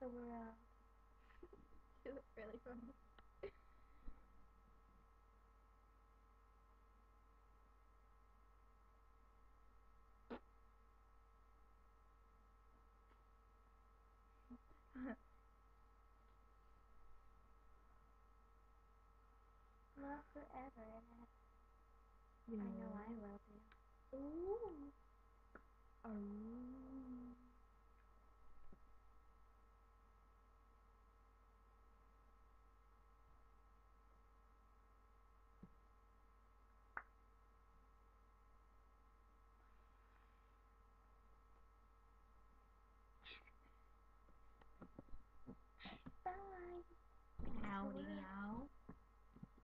the world. She looked really funny. Love forever in it. You I know I will be. Ooh. Oh. Bye. Howdy, y'all.